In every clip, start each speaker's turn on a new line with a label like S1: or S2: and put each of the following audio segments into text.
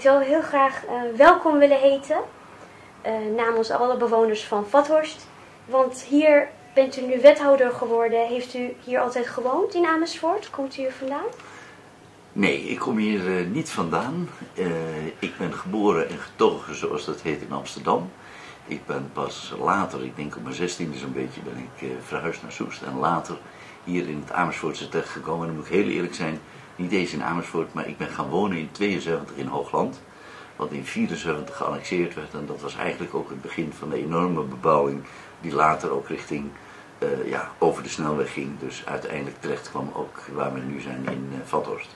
S1: wel heel graag welkom willen heten namens alle bewoners van Vathorst. Want hier bent u nu wethouder geworden. Heeft u hier altijd gewoond in Amersfoort? Komt u hier vandaan?
S2: Nee, ik kom hier niet vandaan. Ik ben geboren en getogen, zoals dat heet, in Amsterdam. Ik ben pas later, ik denk op mijn 16e zo'n beetje, ben ik verhuisd naar Soest. En later hier in het Amersfoortse terechtgekomen. En dan moet ik heel eerlijk zijn, niet eens in Amersfoort, maar ik ben gaan wonen in 72 in Hoogland. Wat in 74 geannexeerd werd. En dat was eigenlijk ook het begin van de enorme bebouwing die later ook richting over de snelweg ging. Dus uiteindelijk terecht kwam ook waar we nu zijn in Vathorst.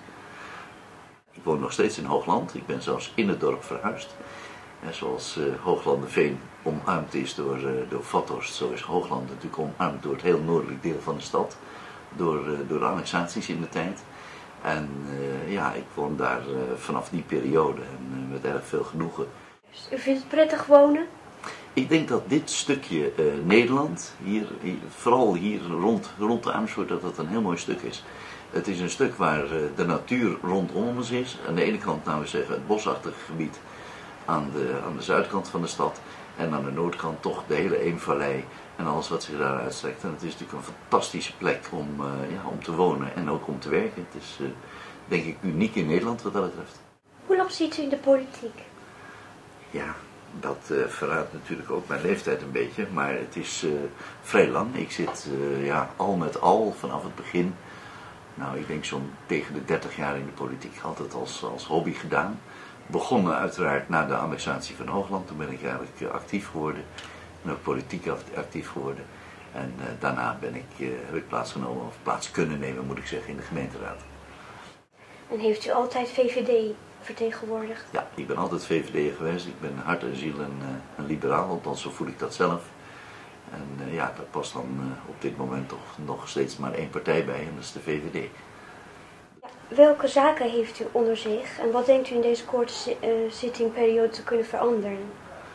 S2: Ik woon nog steeds in Hoogland. Ik ben zelfs in het dorp verhuisd. En zoals Hooglanderveen omarmd is door Vathorst, zo is Hoogland natuurlijk omarmd door het heel noordelijk deel van de stad. Door de annexaties in de tijd. En ik woon daar vanaf die periode en met erg veel genoegen.
S1: U vindt het prettig wonen?
S2: Ik denk dat dit stukje Nederland, vooral hier rond de Amersfoort, dat dat een heel mooi stuk is. Het is een stuk waar de natuur rondom ons is. Aan de ene kant, nou we zeggen, het bosachtige gebied aan de zuidkant van de stad. En aan de noordkant toch de hele Eemvallei en alles wat zich daar uitstrekt. En het is natuurlijk een fantastische plek om te wonen en ook om te werken. Het is denk ik uniek in Nederland wat dat betreft.
S1: Hoe lang zit u in de politiek?
S2: Ja, dat verraadt natuurlijk ook mijn leeftijd een beetje, maar het is vrij lang. Ik zit al met al vanaf het begin, nou ik denk zo'n tegen de 30 jaar in de politiek, altijd als hobby gedaan. Begonnen uiteraard na de annexatie van Hoogland, toen ben ik eigenlijk actief geworden. En ook politiek actief geworden. En daarna heb ik plaatsgenomen, of plaats kunnen nemen moet ik zeggen, in de gemeenteraad.
S1: En heeft u altijd VVD vertegenwoordigd?
S2: Ja, ik ben altijd VVD geweest. Ik ben hart en ziel een liberaal, althans zo voel ik dat zelf. En daar past dan op dit moment toch nog steeds maar één partij bij en dat is de VVD.
S1: Welke zaken heeft u onder zich en wat denkt u in deze korte zittingperiode te kunnen veranderen?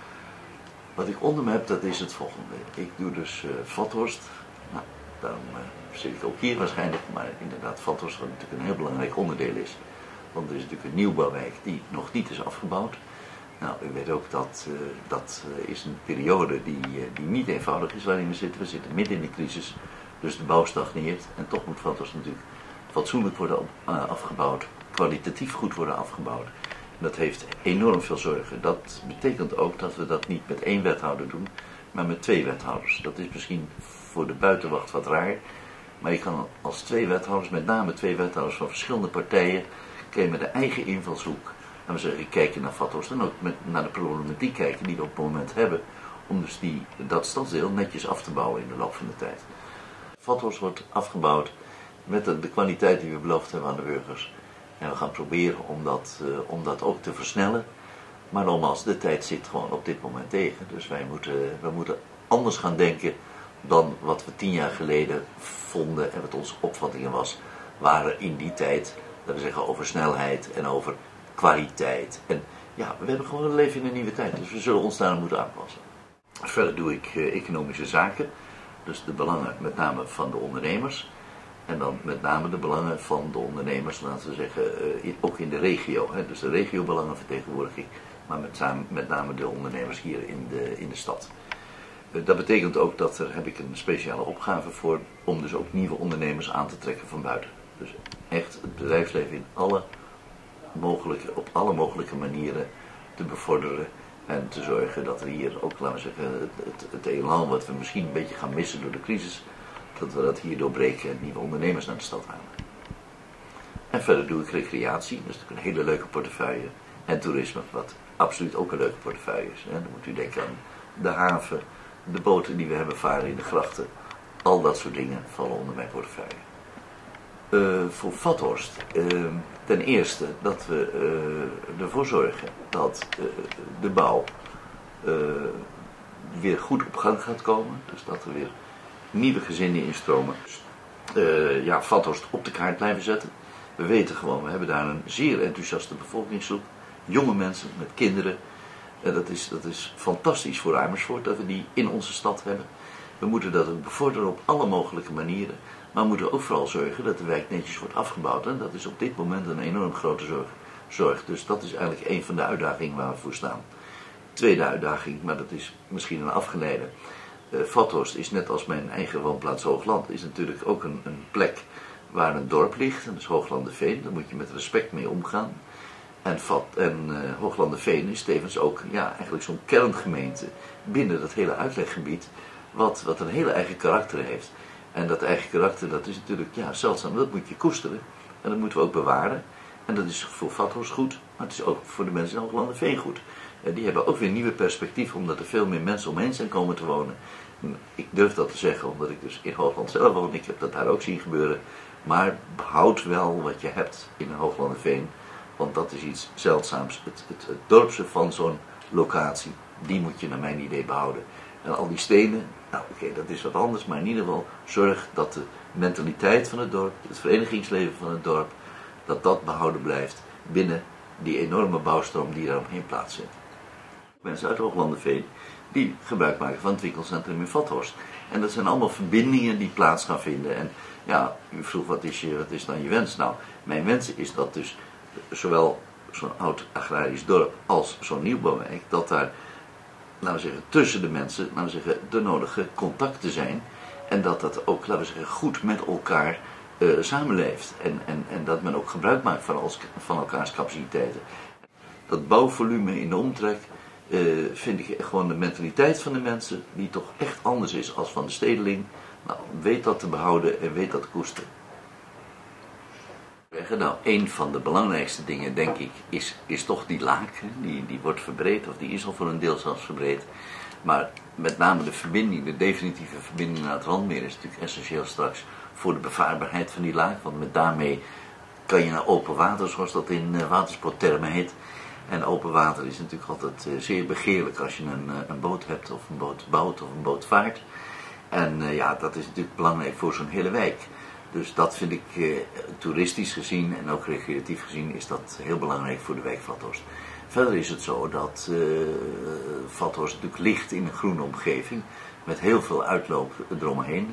S2: Wat ik onder me heb, dat is het volgende. Ik doe dus Vathorst. Nou, daarom zit ik ook hier waarschijnlijk. Maar inderdaad, Vathorst, wat natuurlijk een heel belangrijk onderdeel is. Want er is natuurlijk een nieuwbouwwijk die nog niet is afgebouwd. Nou, u weet ook dat is een periode die niet eenvoudig is waarin we zitten. We zitten midden in de crisis, dus de bouw stagneert. En toch moet Vathorst natuurlijk fatsoenlijk worden afgebouwd, kwalitatief goed worden afgebouwd. Dat heeft enorm veel zorgen. Dat betekent ook dat we dat niet met één wethouder doen, maar met 2 wethouders. Dat is misschien voor de buitenwacht wat raar, maar je kan als 2 wethouders, met name 2 wethouders van verschillende partijen, kun je met een eigen invalshoek, en we zeggen, kijken naar Vathorst en ook naar de problematiek kijken die we op het moment hebben, om dus dat stadsdeel netjes af te bouwen in de loop van de tijd. Vathorst wordt afgebouwd met de kwaliteit die we beloofd hebben aan de burgers. En we gaan proberen om dat ook te versnellen. Maar nogmaals, de tijd zit gewoon op dit moment tegen. Dus we moeten anders gaan denken dan wat we 10 jaar geleden vonden en wat onze opvattingen waren in die tijd. Dat we zeggen over snelheid en over kwaliteit. En ja, we hebben gewoon een leven in een nieuwe tijd. Dus we zullen ons daar moeten aanpassen. Verder doe ik economische zaken. Dus de belangen met name van de ondernemers. En dan met name de belangen van de ondernemers, laten we zeggen, ook in de regio. Hè. Dus de regiobelangen vertegenwoordig ik, maar met name de ondernemers hier in de stad. Dat betekent ook dat heb ik een speciale opgave voor, om dus ook nieuwe ondernemers aan te trekken van buiten. Dus echt het bedrijfsleven op alle mogelijke manieren te bevorderen. En te zorgen dat er hier ook, laten we zeggen, het elan wat we misschien een beetje gaan missen door de crisis, dat we dat hier doorbreken en nieuwe ondernemers naar de stad halen. En verder doe ik recreatie, dat is natuurlijk een hele leuke portefeuille. En toerisme, wat absoluut ook een leuke portefeuille is. Dan moet u denken aan de haven, de boten die we hebben varen in de grachten. Al dat soort dingen vallen onder mijn portefeuille. Voor Vathorst, ten eerste dat we ervoor zorgen dat de bouw weer goed op gang gaat komen. Dus dat er weer nieuwe gezinnen instromen. Vathorst op de kaart blijven zetten. We weten gewoon, we hebben daar een zeer enthousiaste bevolkingsgroep. Jonge mensen met kinderen. Dat is fantastisch voor Amersfoort dat we die in onze stad hebben. We moeten dat ook bevorderen op alle mogelijke manieren. Maar we moeten ook vooral zorgen dat de wijk netjes wordt afgebouwd. En dat is op dit moment een enorm grote zorg zorg. Dus dat is eigenlijk een van de uitdagingen waar we voor staan. Tweede uitdaging, maar dat is misschien een afgeleide. Vathorst is net als mijn eigen woonplaats Hoogland, is natuurlijk ook een plek waar een dorp ligt. En dat is Hooglanderveen, daar moet je met respect mee omgaan. En Hooglanderveen is tevens ook eigenlijk zo'n kerngemeente binnen dat hele uitleggebied, wat een hele eigen karakter heeft. En dat eigen karakter, dat is natuurlijk zeldzaam, dat moet je koesteren. En dat moeten we ook bewaren. En dat is voor Vathorst goed, maar het is ook voor de mensen in Hooglanderveen goed. Die hebben ook weer nieuwe perspectieven, omdat er veel meer mensen omheen zijn komen te wonen. Ik durf dat te zeggen, omdat ik dus in Hoogland zelf woon. Ik heb dat daar ook zien gebeuren. Maar behoud wel wat je hebt in Hooglanderveen. Want dat is iets zeldzaams. Het dorpse van zo'n locatie, die moet je naar mijn idee behouden. En al die stenen, oké, dat is wat anders. Maar in ieder geval zorg dat de mentaliteit van het dorp, het verenigingsleven van het dorp, dat behouden blijft binnen die enorme bouwstroom die daar omheen plaatsvindt. Mensen uit Hooglanderveen die gebruik maken van het winkelcentrum in Vathorst. En dat zijn allemaal verbindingen die plaats gaan vinden. En u vroeg wat is dan je wens? Nou, mijn wens is dat dus zowel zo'n oud agrarisch dorp als zo'n nieuwbouwwijk, dat daar, laten we zeggen, tussen de mensen, laten we zeggen, de nodige contacten zijn. En dat dat ook, laten we zeggen, goed met elkaar samenleeft. En dat men ook gebruik maakt van elkaars capaciteiten. Dat bouwvolume in de omtrek vind ik gewoon de mentaliteit van de mensen, die toch echt anders is als van de stedeling. Nou, weet dat te behouden en weet dat te koesteren. Nou, een van de belangrijkste dingen, denk ik, is toch die laak. Die wordt verbreed, of die is al voor een deel zelfs verbreed. Maar met name de verbinding, de definitieve verbinding naar het Randmeer is natuurlijk essentieel straks voor de bevaarbaarheid van die laak. Want met daarmee kan je naar open water, zoals dat in waterspoorttermen heet. En open water is natuurlijk altijd zeer begeerlijk als je een boot hebt, of een boot bouwt, of een boot vaart. En dat is natuurlijk belangrijk voor zo'n hele wijk. Dus dat vind ik toeristisch gezien en ook recreatief gezien is dat heel belangrijk voor de wijk Vathorst. Verder is het zo dat Vathorst natuurlijk ligt in een groene omgeving met heel veel uitloop eromheen.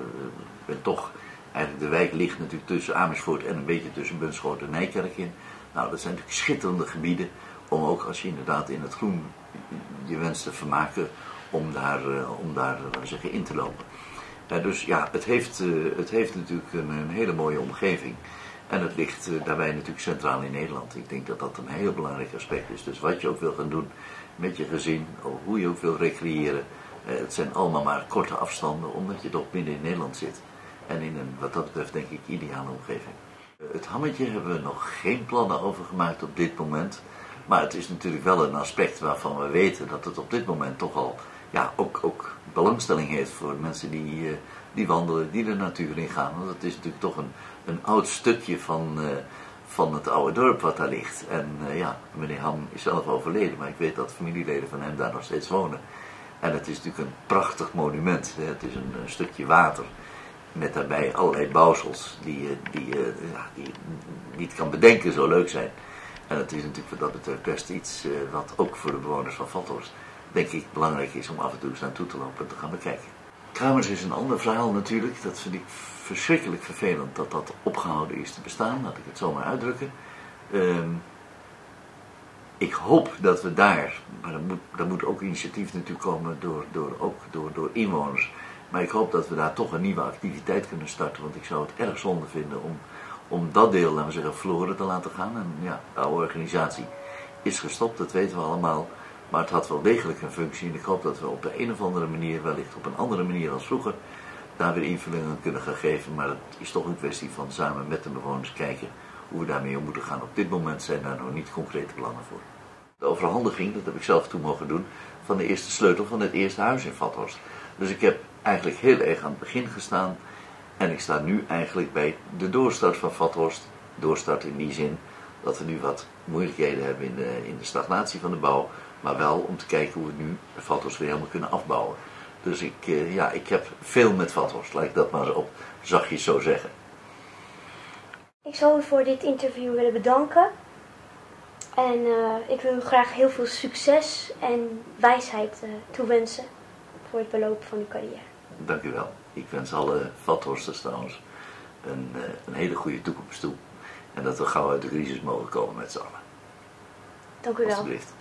S2: Eigenlijk de wijk ligt natuurlijk tussen Amersfoort en een beetje tussen Bunschoten en Nijkerk in. Nou, dat zijn natuurlijk schitterende gebieden om ook als je inderdaad in het groen je wenst te vermaken om daar laten we zeggen, in te lopen. Dus het heeft natuurlijk een hele mooie omgeving. En het ligt daarbij natuurlijk centraal in Nederland. Ik denk dat dat een heel belangrijk aspect is. Dus wat je ook wil gaan doen met je gezin, of hoe je ook wil recreëren. Het zijn allemaal maar korte afstanden, omdat je toch midden in Nederland zit. En in een, wat dat betreft, denk ik, ideale omgeving. Het Hammetje hebben we nog geen plannen over gemaakt op dit moment. Maar het is natuurlijk wel een aspect waarvan we weten dat het op dit moment toch al ook belangstelling heeft voor mensen die wandelen, die de natuur in gaan. Want het is natuurlijk toch een oud stukje van het oude dorp wat daar ligt. En meneer Ham is zelf overleden, maar ik weet dat familieleden van hem daar nog steeds wonen. En het is natuurlijk een prachtig monument. Hè. Het is een stukje water met daarbij allerlei bouwsels die je niet kan bedenken zo leuk zijn. En het is natuurlijk wat dat betreft best iets wat ook voor de bewoners van Vathorst, denk ik, belangrijk is om af en toe eens naartoe te lopen en te gaan bekijken. Kramers is een ander verhaal natuurlijk. Dat vind ik verschrikkelijk vervelend dat dat opgehouden is te bestaan. Laat ik het zo maar uitdrukken. Ik hoop dat we daar, maar daar moet ook initiatief natuurlijk komen door inwoners. Maar ik hoop dat we daar toch een nieuwe activiteit kunnen starten. Want ik zou het erg zonde vinden om dat deel, laten we zeggen, verloren te laten gaan. En de oude organisatie is gestopt, dat weten we allemaal. Maar het had wel degelijk een functie. En ik hoop dat we op de een of andere manier, wellicht op een andere manier als vroeger, daar weer invulling aan kunnen gaan geven. Maar het is toch een kwestie van samen met de bewoners kijken hoe we daarmee om moeten gaan. Op dit moment zijn daar nog niet concrete plannen voor. De overhandiging, dat heb ik zelf toen mogen doen, van de eerste sleutel van het eerste huis in Vathorst. Dus ik heb eigenlijk heel erg aan het begin gestaan. En ik sta nu eigenlijk bij de doorstart van Vathorst. Doorstart in die zin dat we nu wat moeilijkheden hebben in de stagnatie van de bouw. Maar wel om te kijken hoe we nu Vathorst weer helemaal kunnen afbouwen. Dus ik heb veel met Vathorst, laat ik dat maar op zachtjes zo zeggen.
S1: Ik zou u voor dit interview willen bedanken. En ik wil u graag heel veel succes en wijsheid toewensen voor het belopen van uw carrière.
S2: Dank u wel. Ik wens alle Vathorsters trouwens een hele goede toekomst toe. En dat we gauw uit de crisis mogen komen met z'n allen.
S1: Dank u wel.
S2: Alsjeblieft.